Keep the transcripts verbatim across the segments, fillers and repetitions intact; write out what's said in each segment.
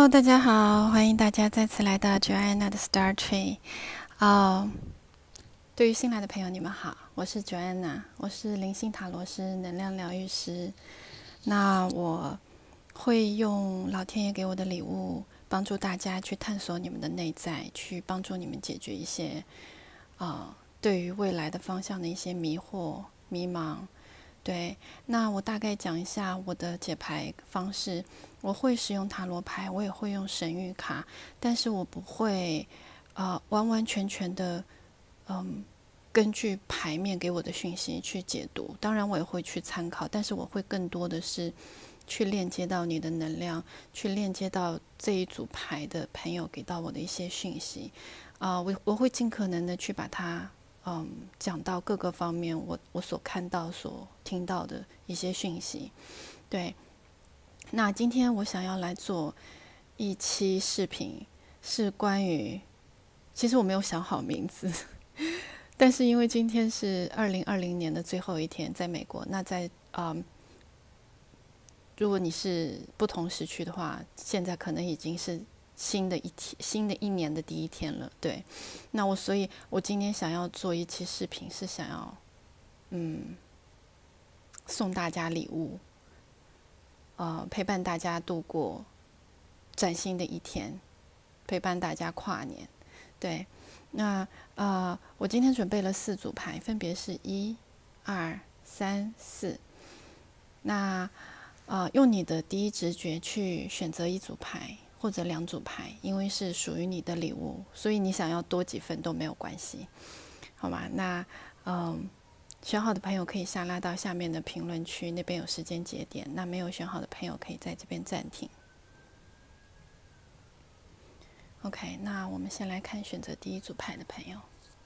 大家好，欢迎大家再次来到 Joanna 的 Star Tree。哦，对于新来的朋友，你们好，我是 Joanna， 我是灵性塔罗师、能量疗愈师。那我会用老天爷给我的礼物，帮助大家去探索你们的内在，去帮助你们解决一些呃对于未来的方向的一些迷惑、迷茫。对，那我大概讲一下我的解牌方式。我会使用塔罗牌，我也会用神谕卡，但是我不会呃完完全全的嗯根据牌面给我的讯息去解读。当然我也会去参考，但是我会更多的是去链接到你的能量，去链接到这一组牌的朋友给到我的一些讯息。啊、呃，我我会尽可能的去把它嗯讲到各个方面，我我所看到、所听到的一些讯息。对，那今天我想要来做一期视频，是关于，其实我没有想好名字，但是因为今天是二零二零年的最后一天，在美国，那在嗯。如果你是不同时区的话，现在可能已经是新的一天，新的一年的第一天了。对，那我所以，我今天想要做一期视频，是想要，嗯，送大家礼物，呃，陪伴大家度过崭新的一天，陪伴大家跨年。对，那呃，我今天准备了四组牌，分别是一、二、三、四。那呃，用你的第一直觉去选择一组牌或者两组牌，因为是属于你的礼物，所以你想要多几份都没有关系，好吗？那嗯，选好的朋友可以下拉到下面的评论区，那边有时间节点。那没有选好的朋友可以在这边暂停。OK， 那我们先来看选择第一组牌的朋友。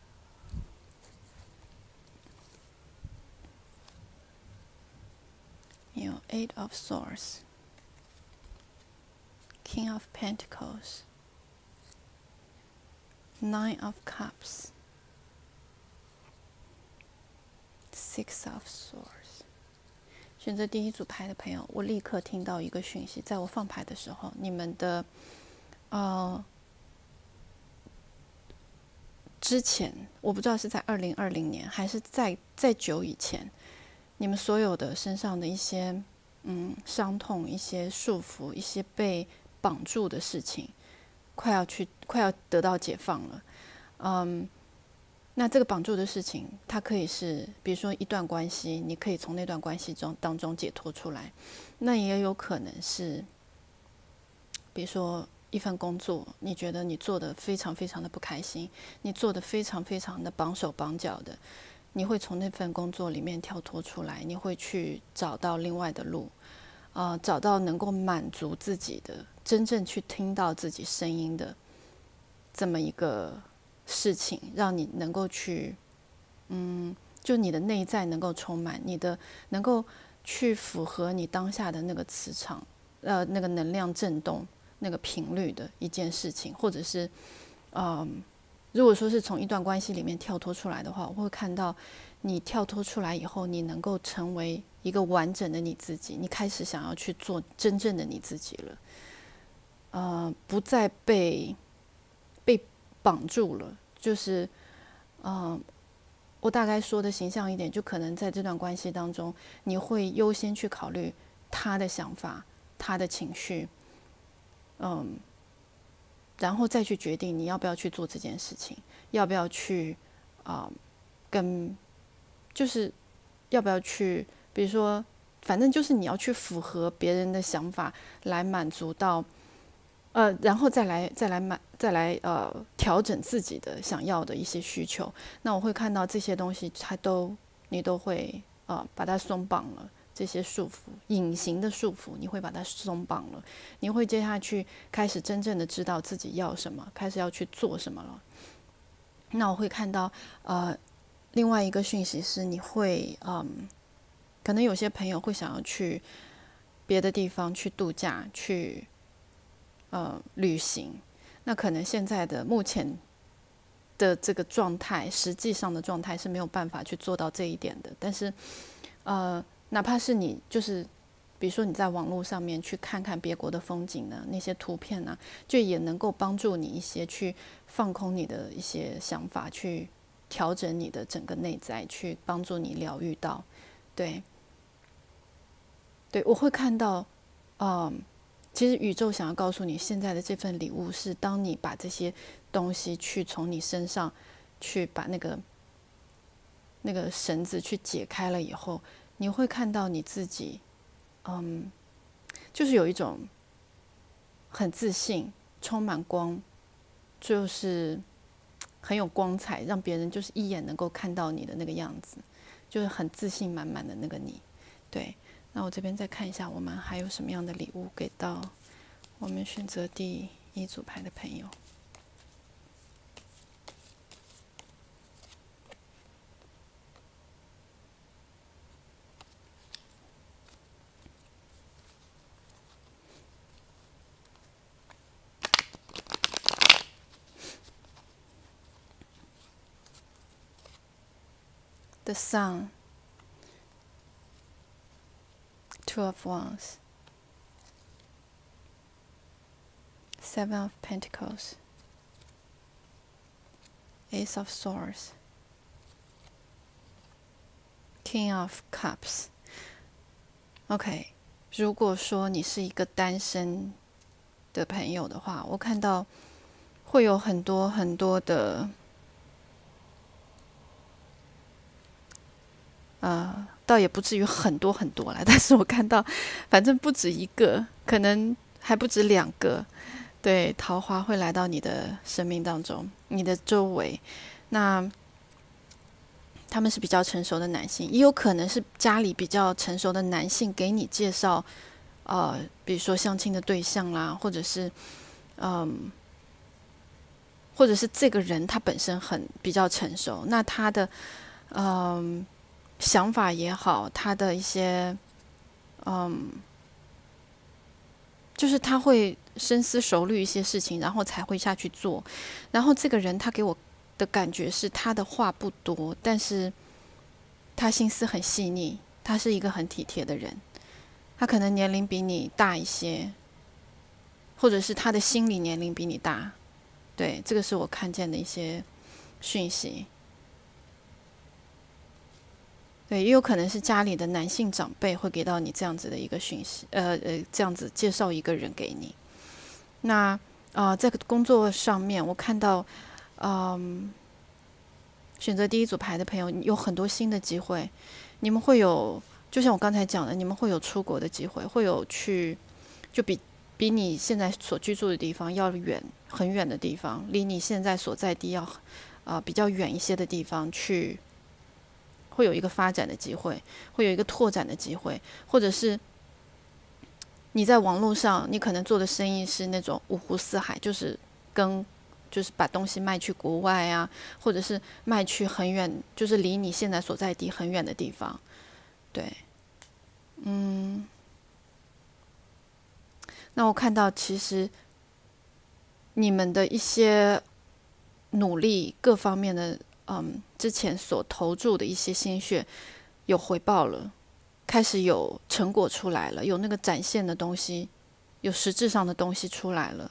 有 Eight of Swords。King of Pentacles, Nine of Cups, Six of Swords。选择第一组牌的朋友，我立刻听到一个讯息，在我放牌的时候，你们的呃之前，我不知道是在二零二零年还是在再久以前，你们所有的身上的一些嗯伤痛、一些束缚、一些被绑住的事情，快要去快要得到解放了。嗯，那这个绑住的事情，它可以是比如说一段关系，你可以从那段关系中当中解脱出来。那也有可能是比如说一份工作，你觉得你做得非常非常的不开心，你做得非常非常的绑手绑脚的，你会从那份工作里面跳脱出来，你会去找到另外的路，呃，找到能够满足自己的，真正去听到自己声音的这么一个事情，让你能够去，嗯，就你的内在能够充满，你的能够去符合你当下的那个磁场，呃，那个能量振动、那个频率的一件事情，或者是，嗯，如果说是从一段关系里面跳脱出来的话，我会看到你跳脱出来以后，你能够成为一个完整的你自己，你开始想要去做真正的你自己了，呃，不再被被绑住了，就是，呃，我大概说的形象一点，就可能在这段关系当中，你会优先去考虑他的想法、他的情绪，嗯，然后再去决定你要不要去做这件事情，要不要去啊、呃，跟就是要不要去，比如说，反正就是你要去符合别人的想法，来满足到，呃，然后再来再来满再来呃调整自己的想要的一些需求。那我会看到这些东西，它都你都会呃把它松绑了。这些束缚，隐形的束缚，你会把它松绑了，你会接下去开始真正的知道自己要什么，开始要去做什么了。那我会看到，呃，另外一个讯息是，你会，嗯，可能有些朋友会想要去别的地方去度假，去，呃，旅行。那可能现在的目前的这个状态，实际上的状态是没有办法去做到这一点的。但是，呃。哪怕是你就是，比比如说你在网络上面去看看别国的风景呢，那些图片呢，就也能够帮助你一些去放空你的一些想法，去调整你的整个内在，去帮助你疗愈到。对，对，我会看到，嗯，其实宇宙想要告诉你，现在的这份礼物是，当你把这些东西去从你身上去把那个那个绳子去解开了以后，你会看到你自己，嗯，就是有一种很自信、充满光，就是很有光彩，让别人就是一眼能够看到你的那个样子，就是很自信满满的那个你。对，那我这边再看一下，我们还有什么样的礼物给到我们选择第一组牌的朋友。The Sun, Two of Wands, Seven of Pentacles, Ace of Swords, King of Cups. OK， 如果说你是一个单身的朋友的话，我看到会有很多很多的，呃，倒也不至于很多很多啦，但是我看到，反正不止一个，可能还不止两个，对，桃花会来到你的生命当中，你的周围。那他们是比较成熟的男性，也有可能是家里比较成熟的男性给你介绍，呃，比如说相亲的对象啦，或者是，嗯，或者是这个人他本身很比较成熟，那他的，嗯，想法也好，他的一些，嗯，就是他会深思熟虑一些事情，然后才会下去做。然后这个人他给我的感觉是，他的话不多，但是他心思很细腻，他是一个很体贴的人。他可能年龄比你大一些，或者是他的心理年龄比你大。对，这个是我看见的一些讯息。对，也有可能是家里的男性长辈会给到你这样子的一个讯息，呃呃，这样子介绍一个人给你。那啊、呃，在工作上面，我看到，嗯，选择第一组牌的朋友有很多新的机会，你们会有，就像我刚才讲的，你们会有出国的机会，会有去，就比比你现在所居住的地方要远很远的地方，离你现在所在地要，呃，比较远一些的地方去。会有一个发展的机会，会有一个拓展的机会，或者是你在网络上，你可能做的生意是那种五湖四海，就是跟就是把东西卖去国外啊，或者是卖去很远，就是离你现在所在地很远的地方。对，嗯，那我看到其实你们的一些努力，各方面的。嗯，之前所投注的一些心血有回报了，开始有成果出来了，有那个展现的东西，有实质上的东西出来了。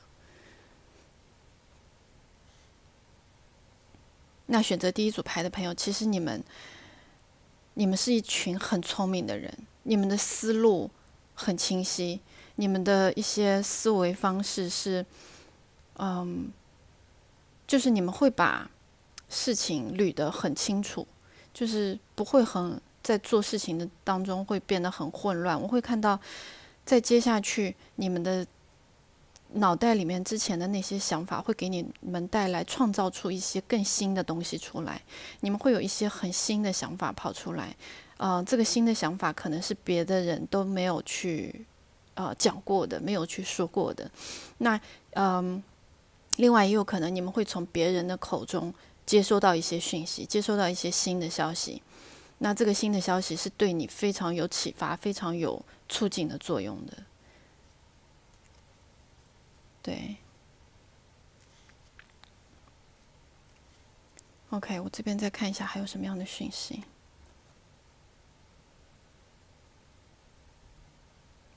那选择第一组牌的朋友，其实你们，你们是一群很聪明的人，你们的思路很清晰，你们的一些思维方式是，嗯，就是你们会把。事情捋得很清楚，就是不会很在做事情的当中会变得很混乱。我会看到，在接下去你们的脑袋里面之前的那些想法，会给你们带来创造出一些更新的东西出来。你们会有一些很新的想法跑出来，呃，这个新的想法可能是别的人都没有去呃讲过的，没有去说过的。那嗯、呃，另外也有可能你们会从别人的口中。接收到一些讯息，接收到一些新的消息，那这个新的消息是对你非常有启发、非常有促进的作用的。对 ，OK， 我这边再看一下还有什么样的讯息。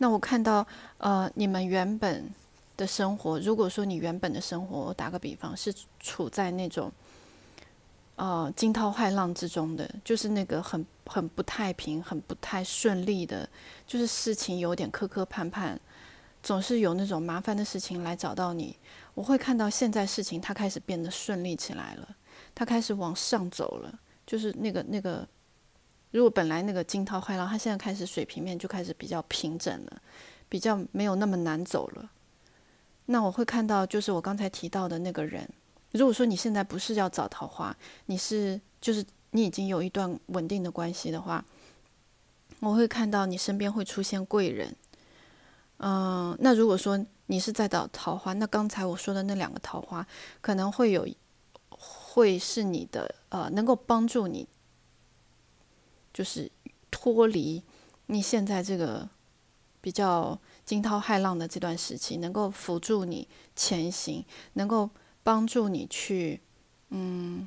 那我看到，呃，你们原本的生活，如果说你原本的生活，我打个比方，是处在那种，呃，惊涛骇浪之中的，就是那个很很不太平、很不太顺利的，就是事情有点磕磕绊绊，总是有那种麻烦的事情来找到你。我会看到现在事情它开始变得顺利起来了，它开始往上走了，就是那个那个。如果本来那个惊涛骇浪，它现在开始水平面就开始比较平整了，比较没有那么难走了。那我会看到，就是我刚才提到的那个人。如果说你现在不是要找桃花，你是就是你已经有一段稳定的关系的话，我会看到你身边会出现贵人。嗯，那如果说你是在找桃花，那刚才我说的那两个桃花，可能会有会是你的呃，能够帮助你。就是脱离你现在这个比较惊涛骇浪的这段时期，能够辅助你前行，能够帮助你去，嗯，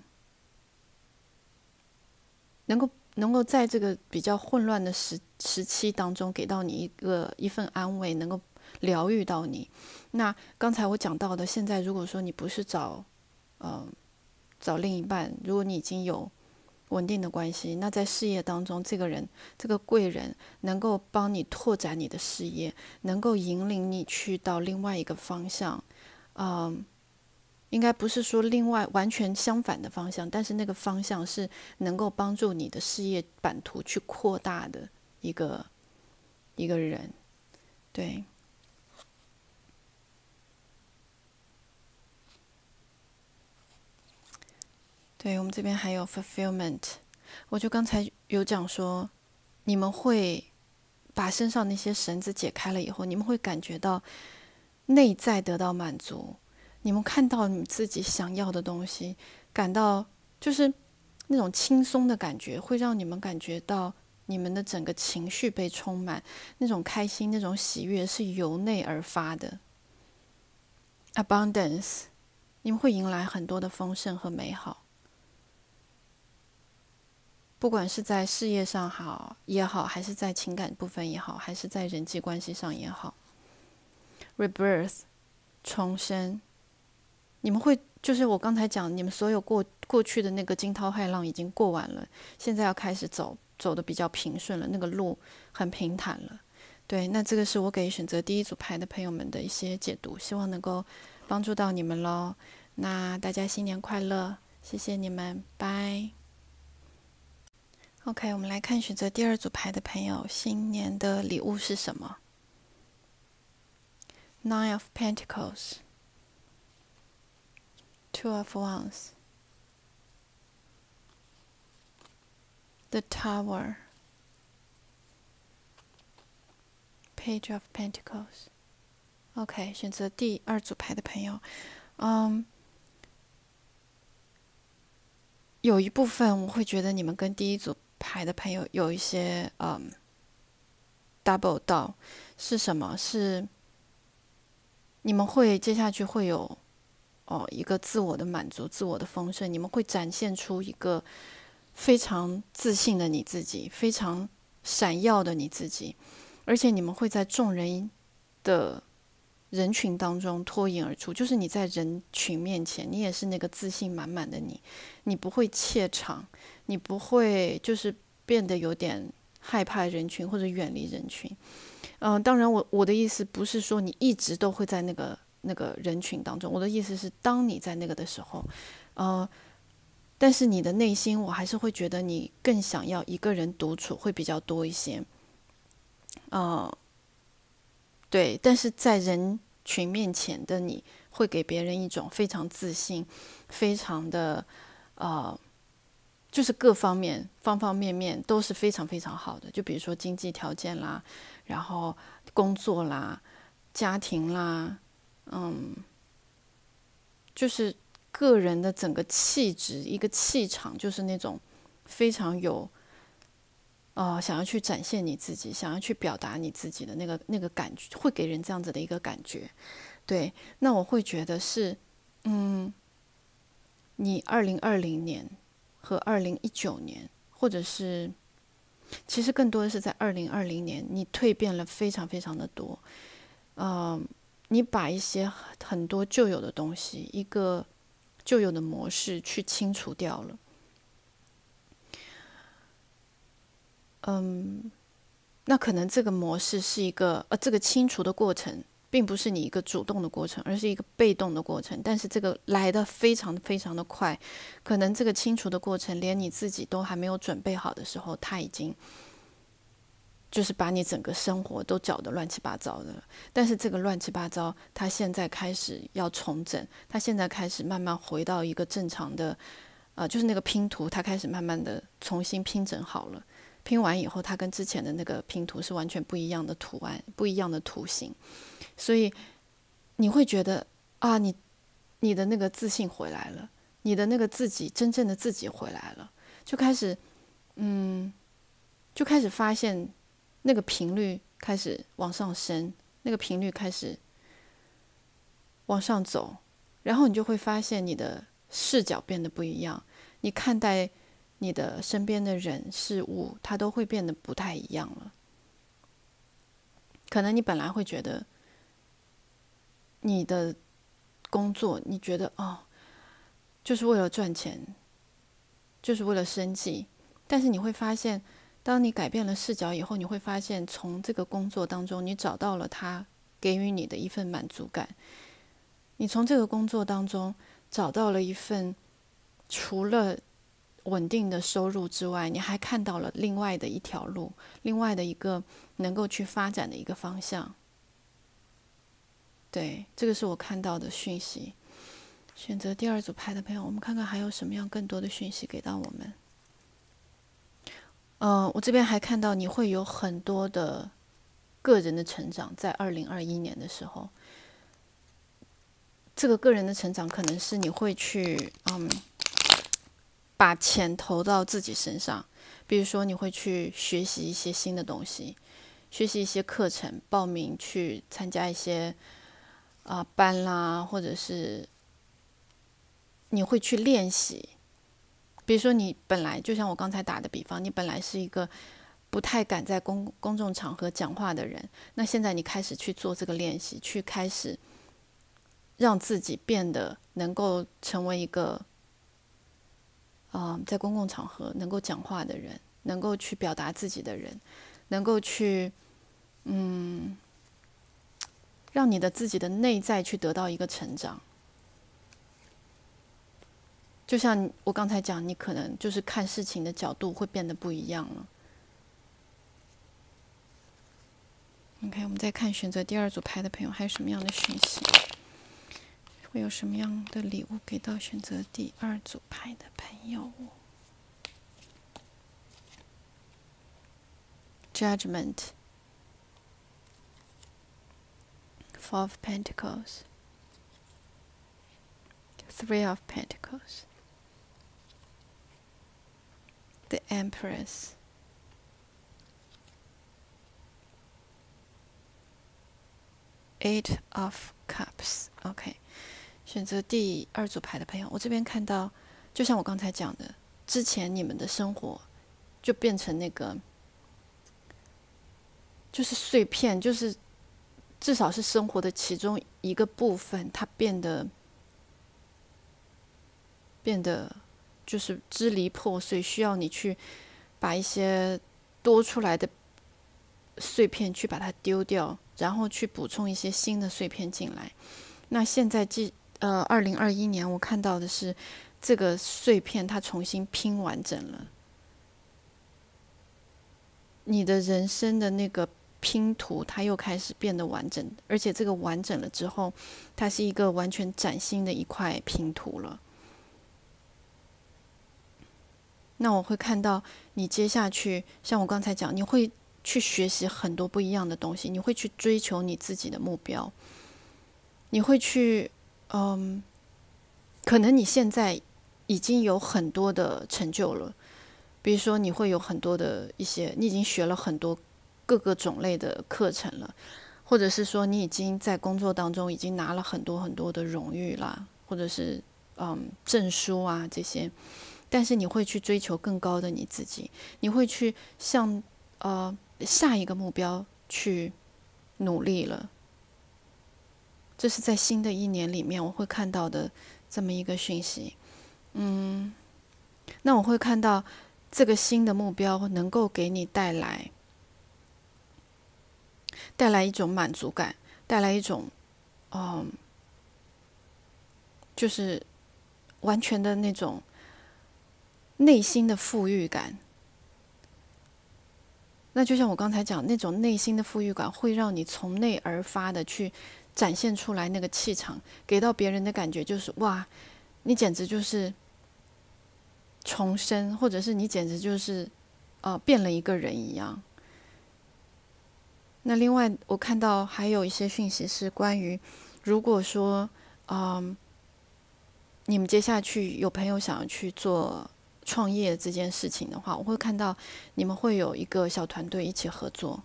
能够能够在这个比较混乱的时时期当中，给到你一个一份安慰，能够疗愈到你。那刚才我讲到的，现在如果说你不是找，呃，找另一半，如果你已经有稳定的关系，那在事业当中，这个人这个贵人能够帮你拓展你的事业，能够引领你去到另外一个方向，嗯，应该不是说另外完全相反的方向，但是那个方向是能够帮助你的事业版图去扩大的一个一个人，对。对，我们这边还有 fulfillment， 我就刚才有讲说，你们会把身上那些绳子解开了以后，你们会感觉到内在得到满足，你们看到你自己想要的东西，感到就是那种轻松的感觉，会让你们感觉到你们的整个情绪被充满，那种开心、那种喜悦是由内而发的。abundance， 你们会迎来很多的丰盛和美好。不管是在事业上好也好，还是在情感部分也好，还是在人际关系上也好 ，rebirth 重生，你们会就是我刚才讲，你们所有过过去的那个惊涛骇浪已经过完了，现在要开始走走的比较平顺了，那个路很平坦了。对，那这个是我给选择第一组牌的朋友们的一些解读，希望能够帮助到你们咯。那大家新年快乐，谢谢你们，拜。OK， 我们来看选择第二组牌的朋友，新年的礼物是什么 ？Nine of Pentacles, Two of Wands, The Tower, Page of Pentacles。OK， 选择第二组牌的朋友，嗯，有一部分我会觉得你们跟第一组牌的朋友有一些嗯 double 到，是什么？是你们会接下去会有哦一个自我的满足、自我的丰盛，你们会展现出一个非常自信的你自己，非常闪耀的你自己，而且你们会在众人的人群当中脱颖而出，就是你在人群面前，你也是那个自信满满的你，你不会怯场，你不会就是变得有点害怕人群或者远离人群。嗯、呃，当然我我的意思不是说你一直都会在那个那个人群当中，我的意思是当你在那个的时候，呃，但是你的内心我还是会觉得你更想要一个人独处会比较多一些。呃，对，但是在人群面前的你会给别人一种非常自信，非常的呃，就是各方面方方面面都是非常非常好的。就比如说经济条件啦，然后工作啦，家庭啦，嗯，就是个人的整个气质，一个气场，就是那种非常有。呃，想要去展现你自己，想要去表达你自己的那个那个感觉，会给人这样子的一个感觉。对，那我会觉得是，嗯，你二零二零年和二零一九年，或者是其实更多的是在二零二零年，你蜕变了非常非常的多。呃，你把一些很多旧有的东西，一个旧有的模式去清除掉了。嗯，那可能这个模式是一个，呃，这个清除的过程，并不是你一个主动的过程，而是一个被动的过程。但是这个来得非常非常的快，可能这个清除的过程，连你自己都还没有准备好的时候，它已经就是把你整个生活都搅得乱七八糟的了。但是这个乱七八糟，它现在开始要重整，它现在开始慢慢回到一个正常的，呃，就是那个拼图，它开始慢慢的重新拼整好了。拼完以后，它跟之前的那个拼图是完全不一样的图案，不一样的图形，所以你会觉得啊，你你的那个自信回来了，你的那个自己真正的自己回来了，就开始嗯，就开始发现那个频率开始往上升，那个频率开始往上走，然后你就会发现你的视角变得不一样，你看待你的身边的人事物，它都会变得不太一样了。可能你本来会觉得你的工作，你觉得哦，就是为了赚钱，就是为了生计，但是你会发现，当你改变了视角以后，你会发现从这个工作当中，你找到了它给予你的一份满足感。你从这个工作当中找到了一份除了稳定的收入之外，你还看到了另外的一条路，另外的一个能够去发展的一个方向。对，这个是我看到的讯息。选择第二组牌的朋友，我们看看还有什么样更多的讯息给到我们。呃，我这边还看到你会有很多的个人的成长，在二零二一年的时候，这个个人的成长可能是你会去嗯。把钱投到自己身上，比如说你会去学习一些新的东西，学习一些课程，报名去参加一些啊、呃、班啦，或者是你会去练习。比如说你本来就像我刚才打的比方，你本来是一个不太敢在公公众场合讲话的人，那现在你开始去做这个练习，去开始让自己变得能够成为一个呃，在公共场合能够讲话的人，能够去表达自己的人，能够去嗯，让你的自己的内在去得到一个成长。就像我刚才讲，你可能就是看事情的角度会变得不一样了。OK， 我们再看选择第二组牌的朋友还有什么样的讯息，会有什么样的礼物给到选择第二组牌的朋友。Judgment, Four of Pentacles, Three of Pentacles, the Empress, Eight of Cups. OK， 选择第二组牌的朋友，我这边看到，就像我刚才讲的，之前你们的生活就变成那个。就是碎片，就是至少是生活的其中一个部分，它变得变得就是支离破碎，需要你去把一些多出来的碎片去把它丢掉，然后去补充一些新的碎片进来。那现在既呃，二零二一年我看到的是这个碎片它重新拼完整了，你的人生的那个拼图它又开始变得完整，而且这个完整了之后，它是一个完全崭新的一块拼图了。那我会看到你接下去，像我刚才讲，你会去学习很多不一样的东西，你会去追求你自己的目标，你会去，嗯，可能你现在已经有很多的成就了，比如说你会有很多的一些，你已经学了很多各个种类的课程了，或者是说你已经在工作当中已经拿了很多很多的荣誉啦，或者是嗯证书啊这些， 但是你会去追求更高的你自己，你会去向呃下一个目标去努力了。这是在新的一年里面我会看到的这么一个讯息。嗯，那我会看到这个新的目标能够给你带来带来一种满足感，带来一种嗯，就是完全的那种内心的富裕感。那就像我刚才讲，那种内心的富裕感会让你从内而发的去展现出来那个气场，给到别人的感觉就是哇，你简直就是重生，或者是你简直就是呃变了一个人一样。那另外我看到还有一些讯息是关于，如果说嗯你们接下去有朋友想要去做创业这件事情的话，我会看到你们会有一个小团队一起合作。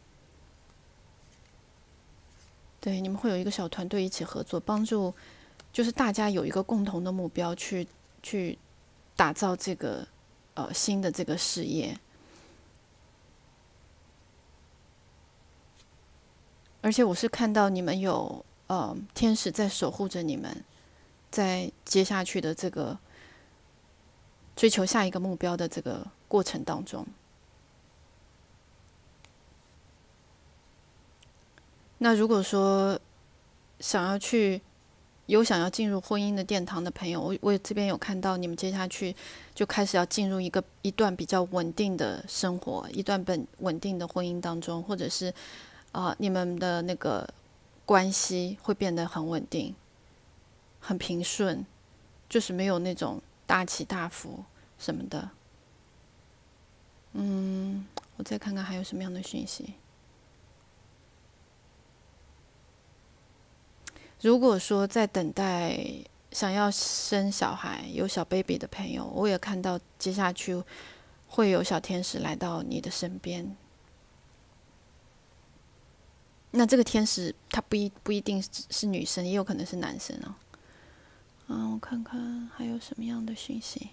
对，你们会有一个小团队一起合作，帮助就是大家有一个共同的目标去去打造这个呃新的这个事业。而且我是看到你们有呃天使在守护着你们，在接下去的这个追求下一个目标的这个过程当中。那如果说想要去有想要进入婚姻的殿堂的朋友，我我这边有看到你们接下去就开始要进入一个一段比较稳定的生活，一段本稳定的婚姻当中，或者是呃你们的那个关系会变得很稳定，很平顺，就是没有那种大起大伏什么的。嗯，我再看看还有什么样的讯息。如果说在等待想要生小孩有小 baby 的朋友，我也看到接下去会有小天使来到你的身边。那这个天使他不一不一定是女生，也有可能是男生啊。嗯，我看看还有什么样的讯息。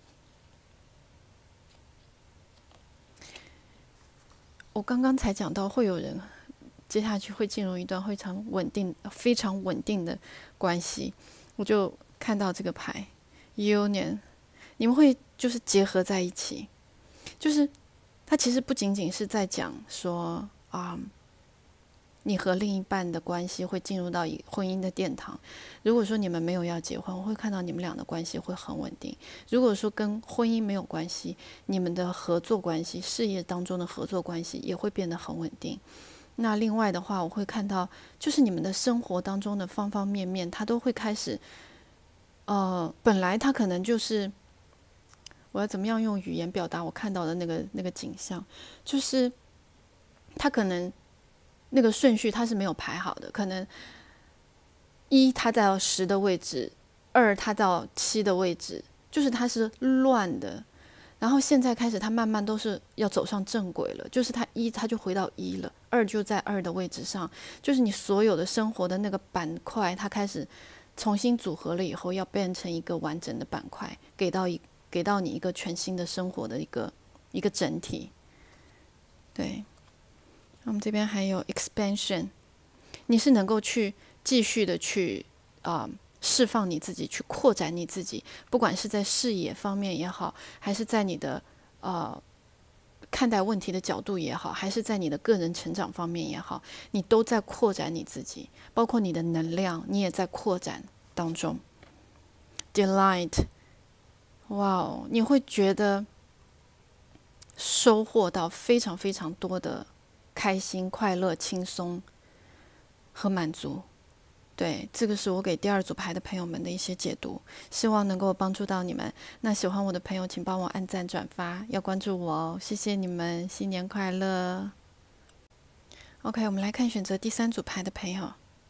我刚刚才讲到会有人接下去会进入一段非常稳定、非常稳定的关系，我就看到这个牌 Union， 你们会就是结合在一起，就是它其实不仅仅是在讲说啊、嗯，你和另一半的关系会进入到婚姻的殿堂。如果说你们没有要结婚，我会看到你们俩的关系会很稳定。如果说跟婚姻没有关系，你们的合作关系、事业当中的合作关系也会变得很稳定。那另外的话，我会看到就是你们的生活当中的方方面面，它都会开始，呃，本来它可能就是我要怎么样用语言表达我看到的那个那个景象，就是它可能那个顺序它是没有排好的，可能一它到十的位置，二它到七的位置，就是它是乱的。然后现在开始，它慢慢都是要走上正轨了，就是它一它就回到一了，二就在二的位置上，就是你所有的生活的那个板块，它开始重新组合了以后，要变成一个完整的板块，给到一给到你一个全新的生活的一个一个整体。对，我们这边还有 expansion， 你是能够去继续的去啊。呃释放你自己，去扩展你自己，不管是在视野方面也好，还是在你的呃看待问题的角度也好，还是在你的个人成长方面也好，你都在扩展你自己，包括你的能量，你也在扩展当中。Delight， 哇哦，你会觉得收获到非常非常多的开心、快乐、轻松和满足。对，这个是我给第二组牌的朋友们的一些解读，希望能够帮助到你们。那喜欢我的朋友，请帮我按赞、转发，要关注我哦，谢谢你们，新年快乐。OK， 我们来看选择第三组牌的朋友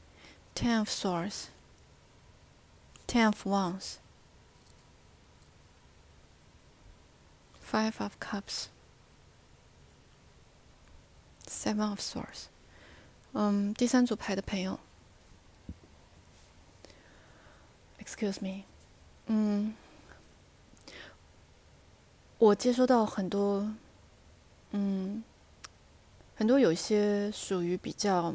，Ten of Swords， Ten of Wands， Five of Cups， Seven of Swords。嗯，第三组牌的朋友。Excuse me， 嗯， 我接收到很多，嗯，很多有一些属于比较，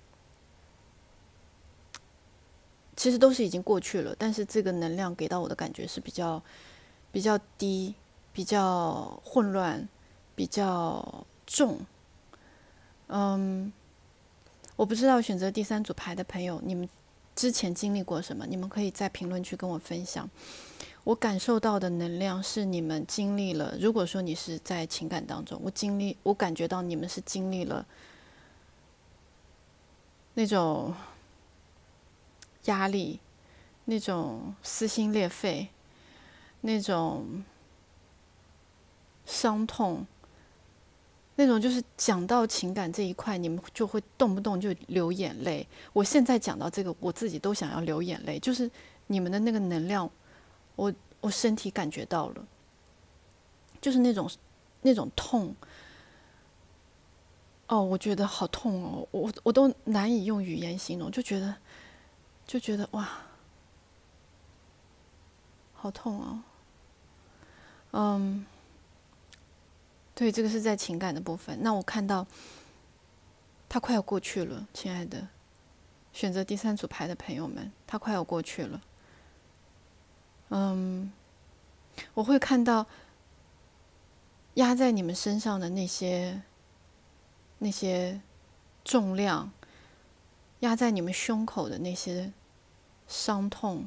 其实都是已经过去了，但是这个能量给到我的感觉是比较比较低，比较混乱，比较重。嗯，我不知道选择第三组牌的朋友，你们之前经历过什么？你们可以在评论区跟我分享。我感受到的能量是你们经历了，如果说你是在情感当中，我经历，我感觉到你们是经历了那种压力，那种撕心裂肺，那种伤痛，那种就是讲到情感这一块，你们就会动不动就流眼泪。我现在讲到这个，我自己都想要流眼泪，就是你们的那个能量，我我身体感觉到了，就是那种那种痛。哦，我觉得好痛哦，我我都难以用语言形容，就觉得就觉得哇，好痛哦。嗯，对，这个是在情感的部分。那我看到它快要过去了，亲爱的，选择第三组牌的朋友们，它快要过去了。嗯，我会看到压在你们身上的那些那些重量，压在你们胸口的那些伤痛，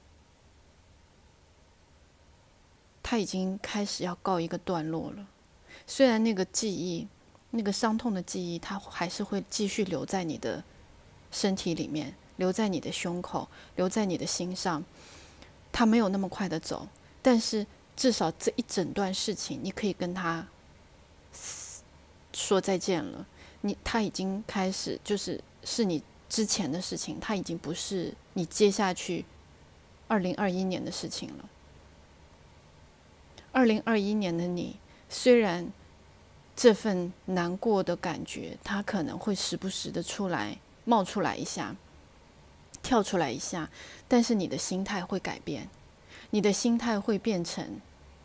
它已经开始要告一个段落了。虽然那个记忆，那个伤痛的记忆，它还是会继续留在你的身体里面，留在你的胸口，留在你的心上，它没有那么快的走。但是至少这一整段事情，你可以跟他说再见了。你他已经开始，就是是你之前的事情，他已经不是你接下去二零二一年的事情了。二零二一年的你，虽然这份难过的感觉，它可能会时不时的出来，冒出来一下，跳出来一下，但是你的心态会改变，你的心态会变成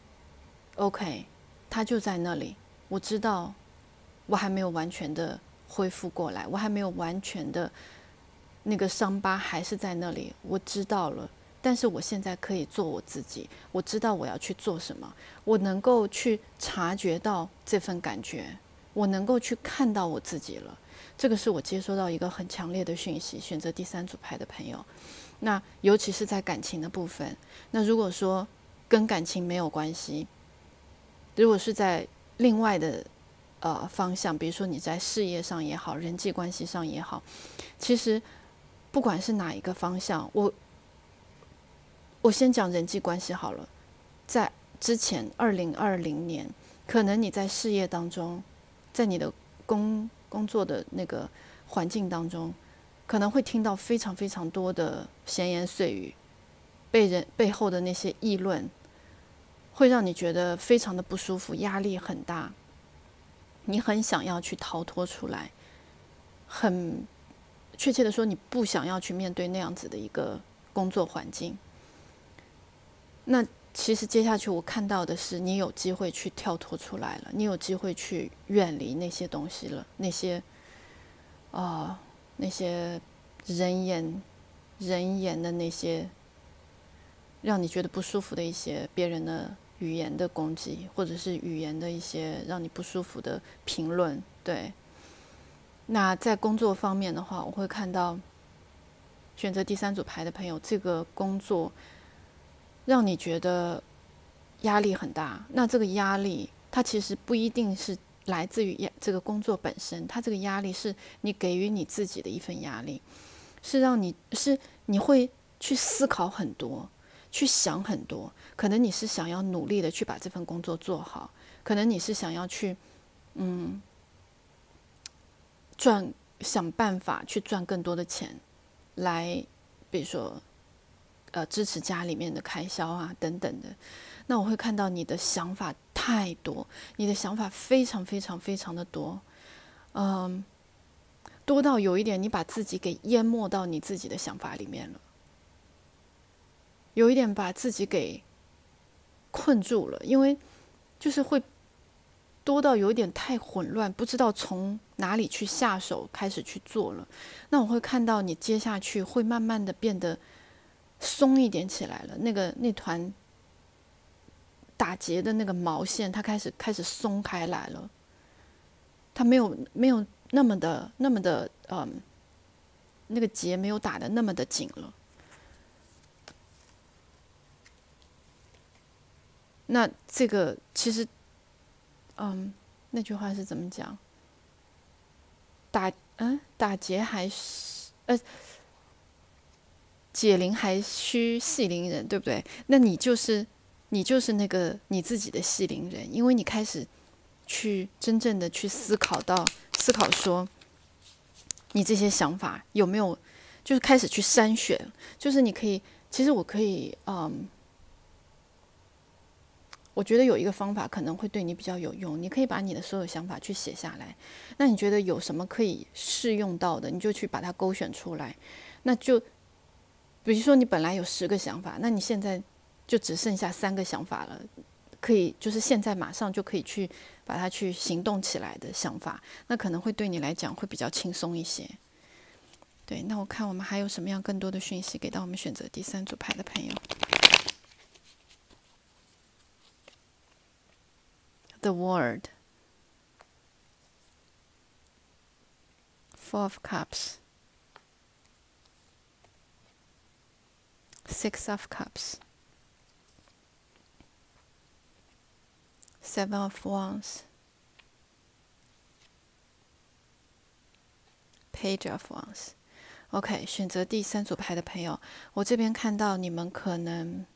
OK， 它就在那里，我知道我还没有完全的恢复过来，我还没有完全的那个伤疤还是在那里，我知道了。但是我现在可以做我自己，我知道我要去做什么，我能够去察觉到这份感觉，我能够去看到我自己了。这个是我接收到一个很强烈的讯息，选择第三组牌的朋友，那尤其是在感情的部分，那如果说跟感情没有关系，如果是在另外的呃方向，比如说你在事业上也好，人际关系上也好，其实不管是哪一个方向，我我先讲人际关系好了。在之前二零二零年，可能你在事业当中，在你的工工作的那个环境当中，可能会听到非常非常多的闲言碎语，被人背后的那些议论，会让你觉得非常的不舒服，压力很大，你很想要去逃脱出来，很确切的说，你不想要去面对那样子的一个工作环境。那其实接下去我看到的是，你有机会去跳脱出来了，你有机会去远离那些东西了，那些啊、呃、那些人言人言的那些让你觉得不舒服的一些别人的语言的攻击，或者是语言的一些让你不舒服的评论。对，那在工作方面的话，我会看到选择第三组牌的朋友，这个工作让你觉得压力很大。那这个压力，它其实不一定是来自于这个工作本身，它这个压力是你给予你自己的一份压力，是让你是你会去思考很多，去想很多。可能你是想要努力的去把这份工作做好，可能你是想要去嗯赚想办法去赚更多的钱，来比如说呃支持家里面的开销啊等等的。那我会看到你的想法太多，你的想法非常非常非常的多，嗯，多到有一点你把自己给淹没到你自己的想法里面了，有一点把自己给困住了。因为就是会多到有点太混乱，不知道从哪里去下手开始去做了。那我会看到你接下去会慢慢的变得松一点起来了，那个那团打结的那个毛线，它开始开始松开来了，它没有没有那么的那么的嗯，那个结没有打的那么的紧了。那这个其实，嗯，那句话是怎么讲？打嗯打结还是呃解铃还须系铃人，对不对？那你就是你就是那个你自己的系铃人，因为你开始去真正的去思考到思考说，你这些想法有没有，就是开始去筛选，就是你可以，其实我可以，嗯。我觉得有一个方法可能会对你比较有用，你可以把你的所有想法去写下来。那你觉得有什么可以适用到的，你就去把它勾选出来。那就比如说你本来有十个想法，那你现在就只剩下三个想法了，可以就是现在马上就可以去把它去行动起来的想法，那可能会对你来讲会比较轻松一些。对，那我看我们还有什么样更多的讯息给到我们选择第三组牌的朋友。The World, Four of Cups, Six of Cups, Seven of Wands, Page of Wands。OK， 选择第三组牌的朋友，我这边看到你们可能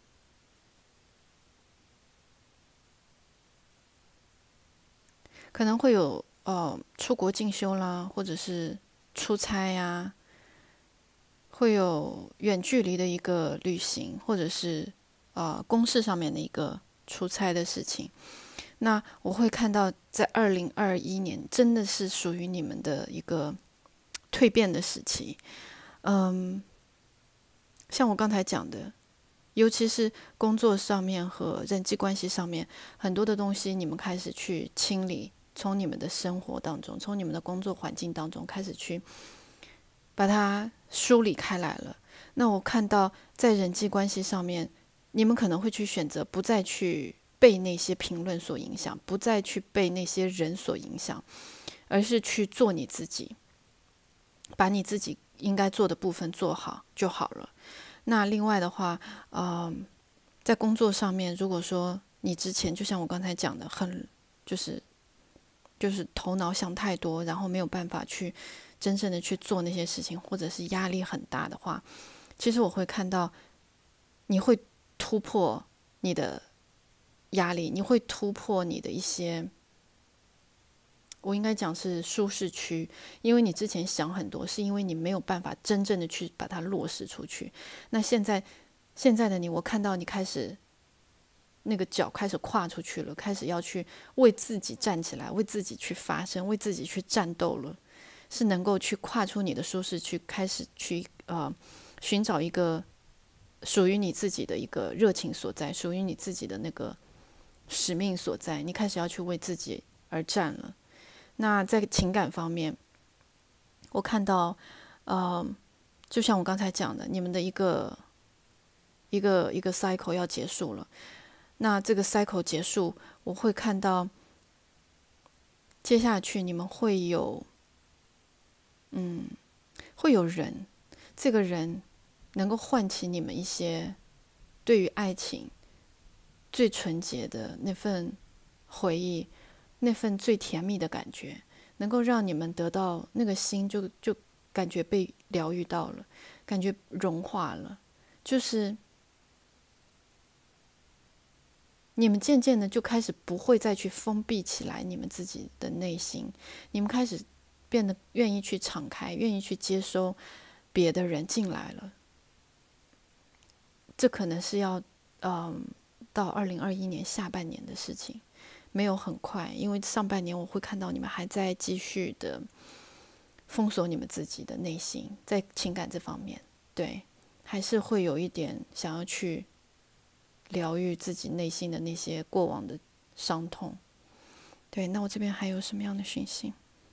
可能会有呃出国进修啦，或者是出差呀，会有远距离的一个旅行，或者是呃公事上面的一个出差的事情。那我会看到，在二零二一年真的是属于你们的一个蜕变的时期。嗯，像我刚才讲的，尤其是工作上面和人际关系上面，很多的东西你们开始去清理，从你们的生活当中，从你们的工作环境当中开始去把它梳理开来了。那我看到在人际关系上面，你们可能会去选择不再去被那些评论所影响，不再去被那些人所影响，而是去做你自己，把你自己应该做的部分做好就好了。那另外的话，呃，在工作上面，如果说你之前就像我刚才讲的，很就是就是头脑想太多，然后没有办法去真正的去做那些事情，或者是压力很大的话，其实我会看到你会突破你的压力，你会突破你的一些，我应该讲是舒适区，因为你之前想很多，是因为你没有办法真正的去把它落实出去。那现在现在的你，我看到你开始那个脚开始跨出去了，开始要去为自己站起来，为自己去发声，为自己去战斗了，是能够去跨出你的舒适区，开始去呃寻找一个属于你自己的一个热情所在，属于你自己的那个使命所在，你开始要去为自己而战了。那在情感方面，我看到，呃，就像我刚才讲的，你们的一个一个一个 cycle 要结束了。那这个 cycle 结束，我会看到接下去你们会有，嗯，会有人，这个人能够唤起你们一些对于爱情最纯洁的那份回忆。那份最甜蜜的感觉，能够让你们得到那个心就就感觉被疗愈到了，感觉融化了，就是你们渐渐的就开始不会再去封闭起来你们自己的内心，你们开始变得愿意去敞开，愿意去接收别的人进来了。这可能是要嗯到二零二一年下半年的事情。没有很快，因为上半年我会看到你们还在继续的封锁你们自己的内心，在情感这方面，对，还是会有一点想要去疗愈自己内心的那些过往的伤痛。对，那我这边还有什么样的讯息？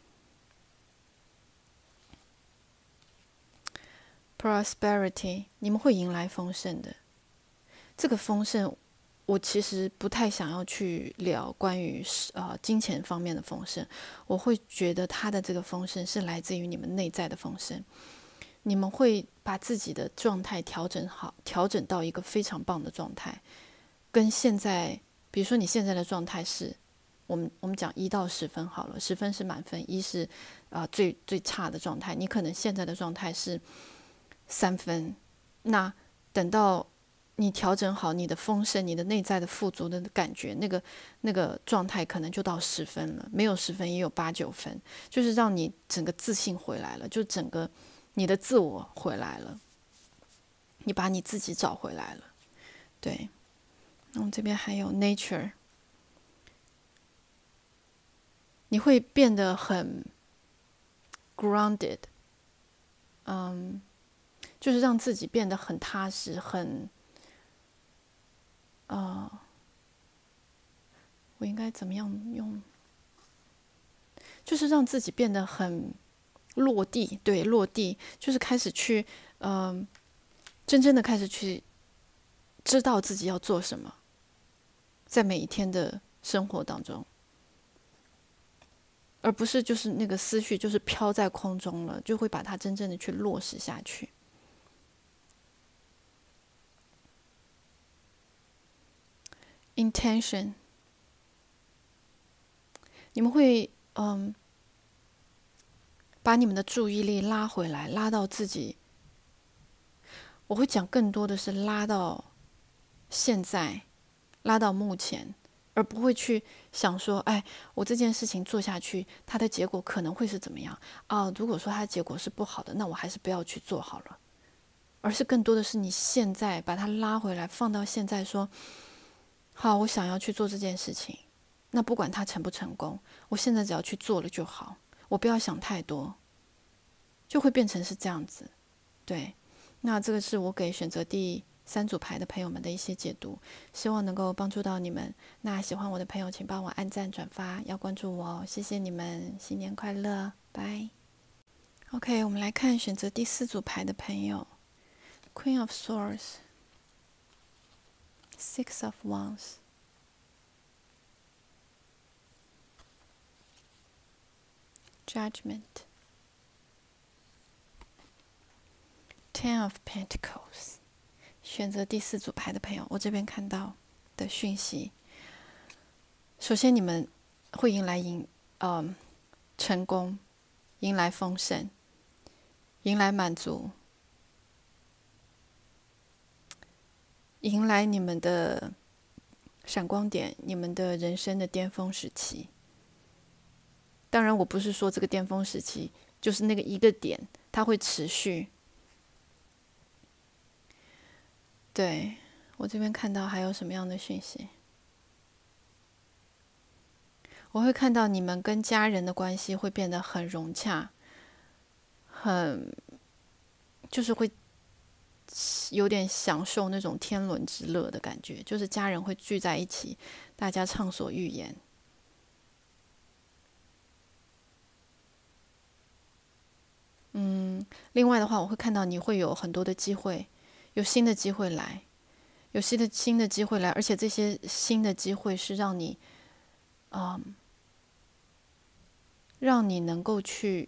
Prosperity， 你们会迎来丰盛的。这个丰盛，我其实不太想要去聊关于呃金钱方面的丰盛，我会觉得它的这个丰盛是来自于你们内在的丰盛。你们会把自己的状态调整好，调整到一个非常棒的状态，跟现在，比如说你现在的状态是，我们我们讲一到十分好了，十分是满分，一是啊、呃、最最差的状态，你可能现在的状态是三分，那等到你调整好你的丰盛，你的内在的富足的感觉，那个那个状态可能就到十分了，没有十分也有八九分，就是让你整个自信回来了，就整个你的自我回来了，你把你自己找回来了。对，那我们这边还有 nature， 你会变得很 grounded， 嗯，就是让自己变得很踏实，很呃，我应该怎么样用？就是让自己变得很落地，对，落地，就是开始去，嗯、呃，真正的开始去知道自己要做什么，在每一天的生活当中，而不是就是那个思绪就是飘在空中了，就会把它真正的去落实下去。Intention， 你们会嗯，把你们的注意力拉回来，拉到自己。我会讲更多的是拉到现在，拉到目前，而不会去想说，哎，我这件事情做下去，它的结果可能会是怎么样啊？如果说它的结果是不好的，那我还是不要去做好了。而是更多的是你现在把它拉回来，放到现在说，好，我想要去做这件事情，那不管它成不成功，我现在只要去做了就好，我不要想太多，就会变成是这样子。对，那这个是我给选择第三组牌的朋友们的一些解读，希望能够帮助到你们。那喜欢我的朋友，请帮我按赞、转发，要关注我哦，谢谢你们，新年快乐，拜。OK， 我们来看选择第四组牌的朋友 ，Queen of Swords。Six of Wands， Judgment， Ten of Pentacles。选择第四组牌的朋友，我这边看到的讯息，首先你们会迎来迎呃成功，迎来丰盛，迎来满足，迎来你们的闪光点，你们的人生的巅峰时期。当然，我不是说这个巅峰时期就是那个一个点，它会持续。对，我这边看到还有什么样的讯息？我会看到你们跟家人的关系会变得很融洽，很就是会有点享受那种天伦之乐的感觉，就是家人会聚在一起，大家畅所欲言。嗯，另外的话，我会看到你会有很多的机会，有新的机会来，有新的新的机会来，而且这些新的机会是让你，嗯，让你能够去，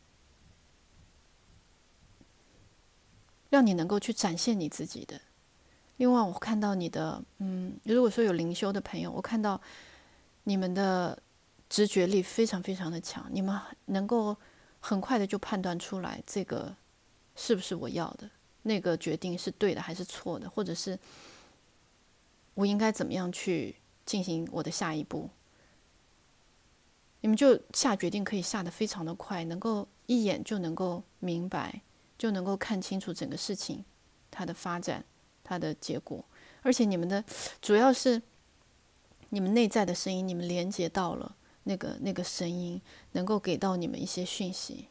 让你能够去展现你自己的。另外，我看到你的，嗯，如果说有灵修的朋友，我看到你们的直觉力非常非常的强，你们能够很快的就判断出来这个是不是我要的，那个决定是对的还是错的，或者是我应该怎么样去进行我的下一步。你们就下决定可以下得非常的快，能够一眼就能够明白，就能够看清楚整个事情它的发展，它的结果。而且你们的主要是你们内在的声音，你们连接到了那个那个声音，能够给到你们一些讯息。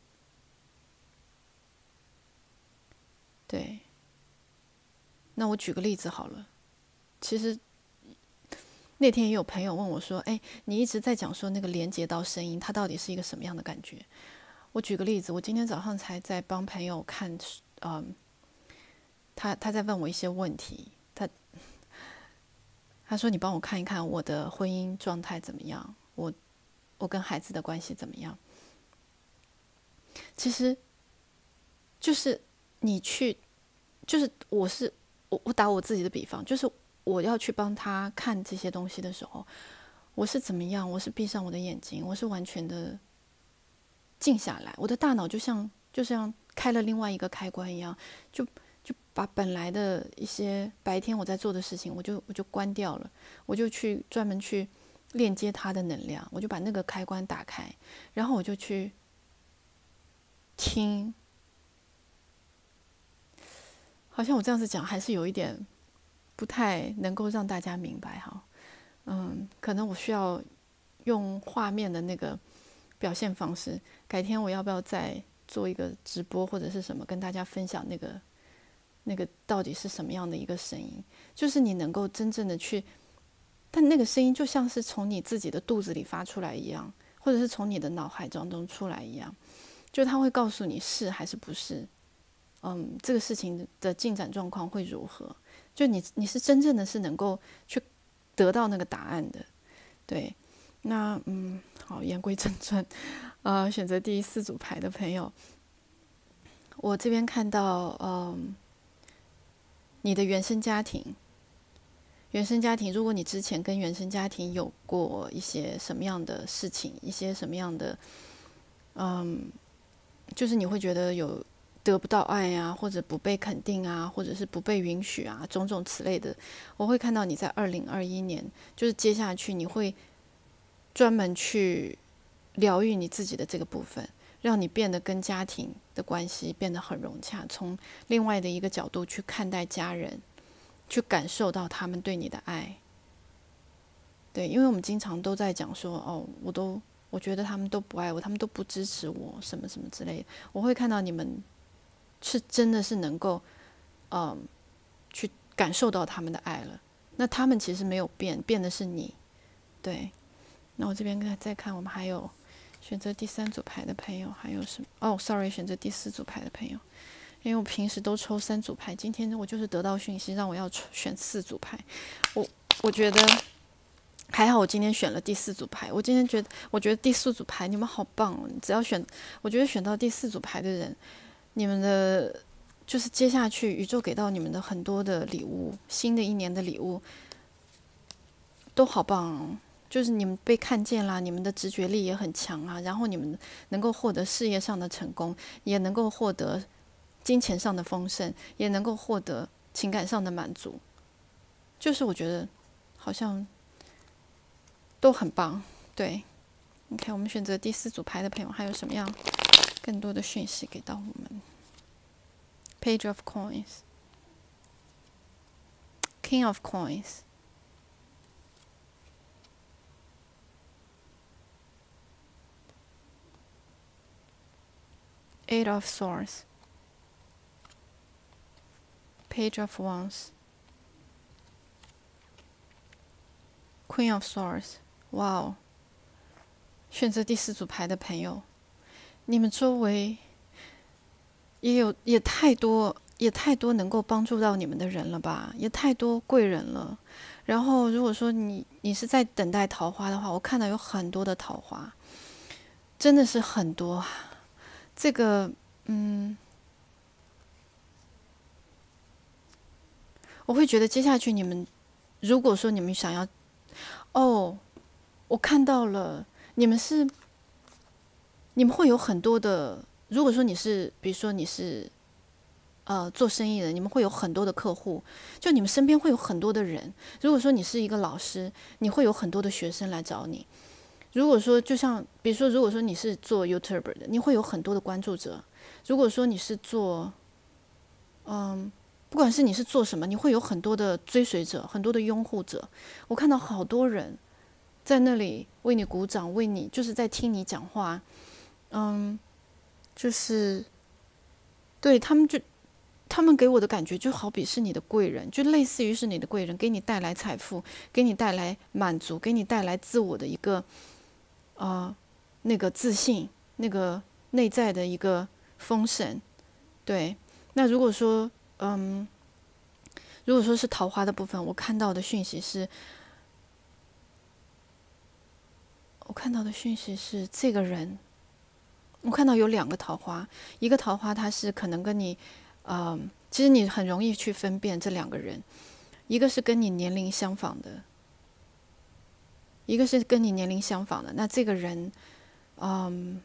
对，那我举个例子好了，其实那天也有朋友问我说：“哎，你一直在讲说那个连接到声音，它到底是一个什么样的感觉？”我举个例子，我今天早上才在帮朋友看，嗯，他他在问我一些问题，他他说：“你帮我看一看我的婚姻状态怎么样，我我跟孩子的关系怎么样？”其实就是你去，就是我是我我打我自己的比方，就是我要去帮他看这些东西的时候，我是怎么样？我是闭上我的眼睛，我是完全的静下来，我的大脑就像就像开了另外一个开关一样，就就把本来的一些白天我在做的事情，我就我就关掉了，我就去专门去链接它的能量，我就把那个开关打开，然后我就去听。好像我这样子讲还是有一点不太能够让大家明白哈，嗯，可能我需要用画面的那个表现方式，改天我要不要再做一个直播或者是什么，跟大家分享那个那个到底是什么样的一个声音？就是你能够真正的去，但那个声音就像是从你自己的肚子里发出来一样，或者是从你的脑海当中出来一样，就他会告诉你是还是不是。嗯，这个事情的进展状况会如何？就你你是真正的是能够去得到那个答案的，对。那嗯，好，言归正传，呃，选择第四组牌的朋友，我这边看到，嗯，你的原生家庭，原生家庭，如果你之前跟原生家庭有过一些什么样的事情，一些什么样的，嗯，就是你会觉得有得不到爱啊，或者不被肯定啊，或者是不被允许啊，种种此类的，我会看到你在二零二一年，就是接下去你会专门去疗愈你自己的这个部分，让你变得跟家庭的关系变得很融洽，从另外的一个角度去看待家人，去感受到他们对你的爱。对，因为我们经常都在讲说，哦，我都我觉得他们都不爱我，他们都不支持我，什么什么之类的。我会看到你们是真的是能够，嗯，去感受到他们的爱了。那他们其实没有变，变的是你。对，那我这边再看，我们还有选择第三组牌的朋友还有什么？哦，sorry，选择第四组牌的朋友，因为我平时都抽三组牌，今天我就是得到讯息让我要选四组牌。我我觉得还好，我今天选了第四组牌。我今天觉得，我觉得第四组牌你们好棒哦！只要选，我觉得选到第四组牌的人，你们的就是接下去宇宙给到你们的很多的礼物，新的一年的礼物都好棒哦。就是你们被看见啦，你们的直觉力也很强啊，然后你们能够获得事业上的成功，也能够获得金钱上的丰盛，也能够获得情感上的满足。就是我觉得好像都很棒。对 ，OK， 我们选择第四组牌的朋友还有什么样更多的讯息给到我们 ？Page of Coins， King of Coins。Eight of Swords, Page of Wands, Queen of Swords。哇哦！选择第四组牌的朋友，你们周围也有也太多也太多能够帮助到你们的人了吧？也太多贵人了。然后如果说你你是在等待桃花的话，我看到有很多的桃花，真的是很多。这个，嗯，我会觉得接下去你们，如果说你们想要，哦，我看到了，你们是，你们会有很多的。如果说你是，比如说你是，呃，做生意的，你们会有很多的客户，就你们身边会有很多的人。如果说你是一个老师，你会有很多的学生来找你。如果说就像比如说，如果说你是做 YouTuber 的，你会有很多的关注者；如果说你是做，嗯，不管是你是做什么，你会有很多的追随者，很多的拥护者。我看到好多人在那里为你鼓掌，为你就是在听你讲话，嗯，就是对他们就他们给我的感觉就好比是你的贵人，就类似于是你的贵人，给你带来财富，给你带来满足，给你带来自我的一个呃那个自信，那个内在的一个丰盛。对，那如果说嗯，如果说是桃花的部分，我看到的讯息是，我看到的讯息是这个人，我看到有两个桃花，一个桃花它是可能跟你，呃，其实你很容易去分辨这两个人，一个是跟你年龄相仿的，一个是跟你年龄相仿的。那这个人，嗯，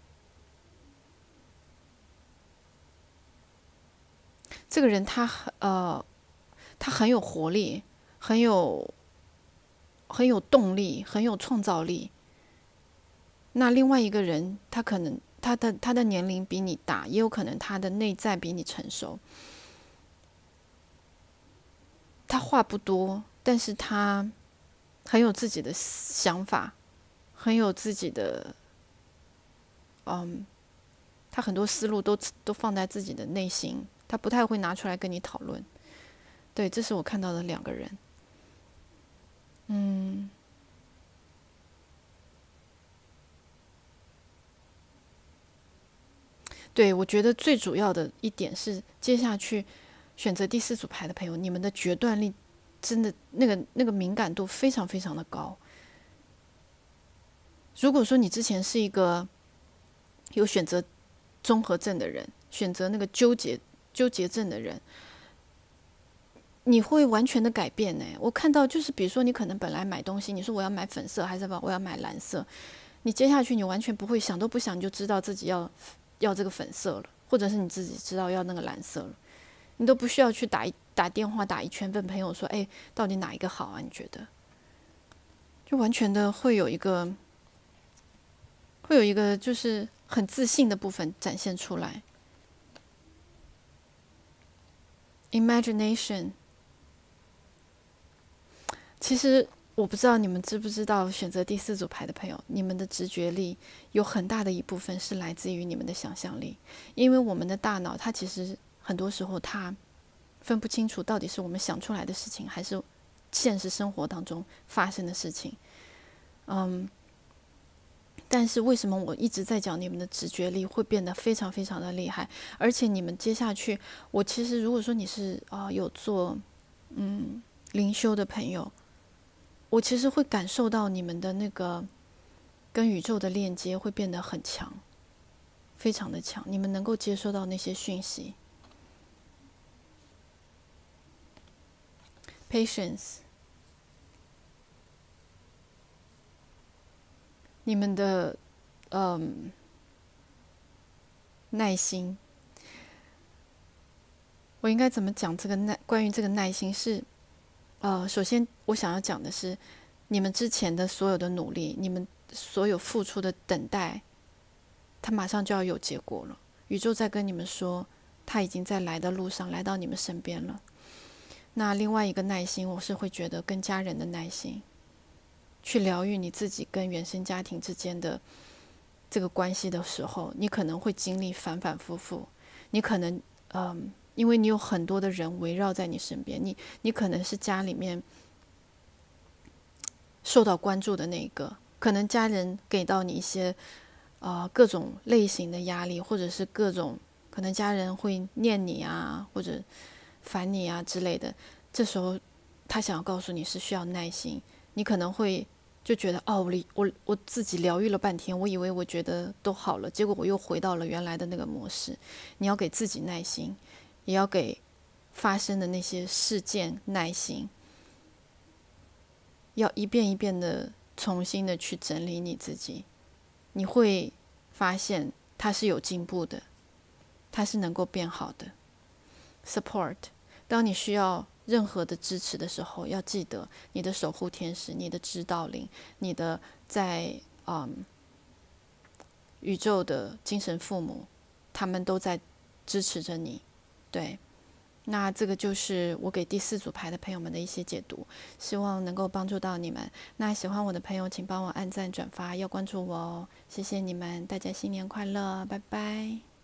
这个人他呃，他很有活力，很有很有动力，很有创造力。那另外一个人，他可能他的他的年龄比你大，也有可能他的内在比你成熟。他话不多，但是他很有自己的想法，很有自己的，嗯，他很多思路都都放在自己的内心，他不太会拿出来跟你讨论。对，这是我看到的两个人。嗯，对，我觉得最主要的一点是，接下去选择第四组牌的朋友，你们的决断力真的那个那个敏感度非常非常的高。如果说你之前是一个有选择综合症的人，选择那个纠结纠结症的人，你会完全的改变呢。我看到就是，比如说你可能本来买东西，你说我要买粉色还是我要买蓝色，你接下去你完全不会想都不想，你就知道自己要要这个粉色了，或者是你自己知道要那个蓝色了，你都不需要去打一打电话打一圈问朋友说，哎，到底哪一个好啊？你觉得？就完全的会有一个会有一个就是很自信的部分展现出来。Imagination， 其实我不知道你们知不知道，选择第四组牌的朋友，你们的直觉力有很大的一部分是来自于你们的想象力，因为我们的大脑它其实很多时候它分不清楚到底是我们想出来的事情，还是现实生活当中发生的事情。嗯，但是为什么我一直在讲你们的直觉力会变得非常非常的厉害？而且你们接下去，我其实如果说你是啊、呃、有做嗯灵修的朋友，我其实会感受到你们的那个跟宇宙的链接会变得很强，非常的强，你们能够接收到那些讯息。Patience， 你们的嗯耐心，我应该怎么讲这个耐？关于这个耐心是，呃，首先我想要讲的是，你们之前的所有的努力，你们所有付出的等待，它马上就要有结果了。宇宙在跟你们说，它已经在来的路上，来到你们身边了。那另外一个耐心，我是会觉得跟家人的耐心，去疗愈你自己跟原生家庭之间的这个关系的时候，你可能会经历反反复复，你可能嗯，因为你有很多的人围绕在你身边，你你可能是家里面受到关注的那一个，可能家人给到你一些呃各种类型的压力，或者是各种可能家人会念你啊，或者烦你啊之类的，这时候他想要告诉你是需要耐心，你可能会就觉得哦，我我我自己疗愈了半天，我以为我觉得都好了，结果我又回到了原来的那个模式。你要给自己耐心，也要给发生的那些事件耐心，要一遍一遍的重新的去整理你自己，你会发现它是有进步的，它是能够变好的。Support， 当你需要任何的支持的时候，要记得你的守护天使、你的指导灵、你的在嗯宇宙的精神父母，他们都在支持着你。对，那这个就是我给第四组牌的朋友们的一些解读，希望能够帮助到你们。那喜欢我的朋友，请帮我按赞、转发，要关注我哦。谢谢你们，大家新年快乐，拜拜。